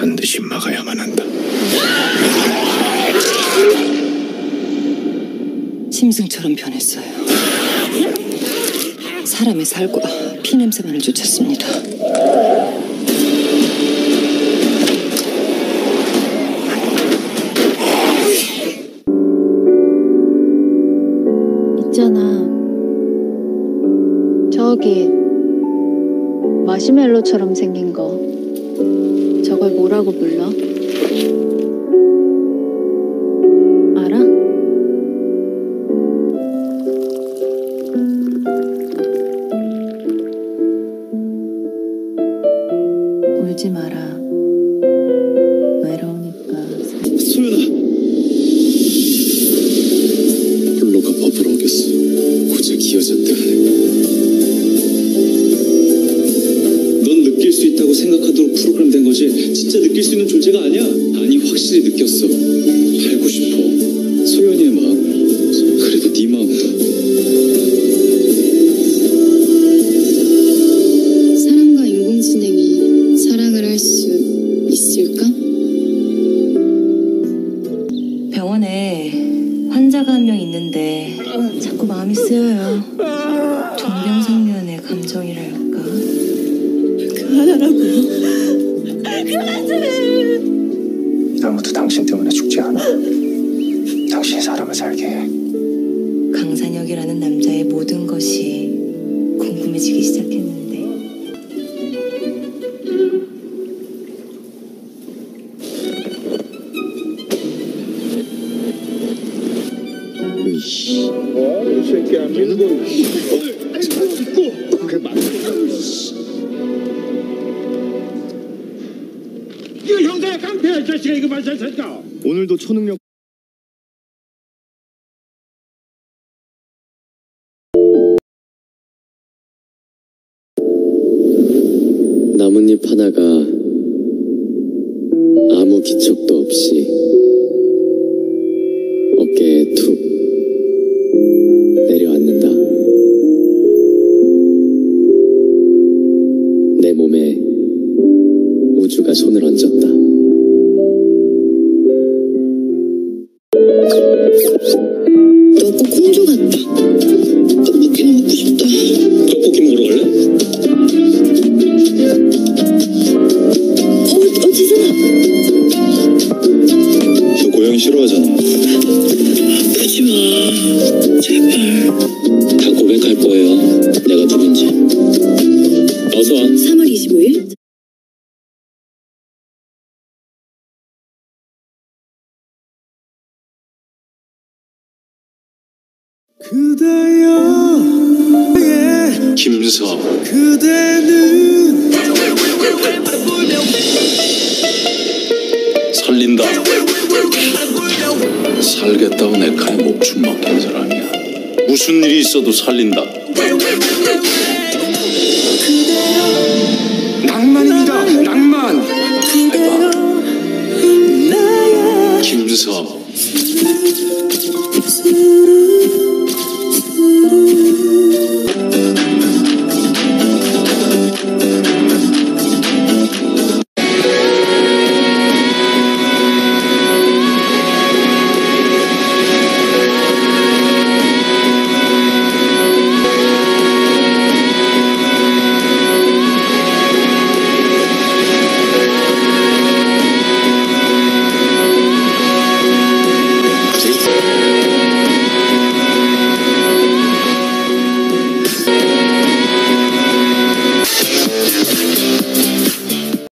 반드시 막아야만 한다. 짐승처럼 변했어요. 사람의 살과 피냄새만을 쫓았습니다. 있잖아. 저기 마시멜로처럼 생긴 거. 저걸 뭐라고 불러? 알아? 울지 마라. 외로우니까. 소연아, 홀로가 법을 어겼어. 고작 이 여자 때문에. 넌 느낄 수 있다고 생각하도록 프로그램 된 거지 진짜 느낄 수 있는 존재가 아니야. 아니, 확실히 느꼈어. 알고 싶어. 소연이의 마음을. 그래도 네 마음도. 사람과 인공지능이 사랑을 할 수 있을까? 병원에 환자가 한 명 있는데 자꾸 마음이 쓰여요. 동병상련의 감정이랄까. 그만하라고. 그만 좀. 아무도 당신 때문에 죽지 않아. 당신이 사람을 살게 해. 강산혁이라는 남자의 모든 것이 궁금해지기 시작했는데 이 새끼 안 믿는 거. 그래 맞. 이거 형사야 깡패야 이 자식아. 이거 맞았을까? 오늘도 초능력. 나뭇잎 하나가 아무 기척도 없이 어깨에 툭 내려앉는다. 내 몸에 우주가 손을 얹었다. 너 꼭 공주 같다. 떡볶이 먹고 싶다. 떡볶이 먹으러 갈래? 지선아. 너 고양이 싫어하잖아. 아프지 마. 제발. 다 고백할 거예요. 내가 누군지. 어서 와. 3월 25일. 그대여 김서. 그대는 살린다. 살겠다고 내 칼에 목숨 맡긴 사람이야. 무슨 일이 있어도 살린다. 낭만입니다. 낭만. 김서.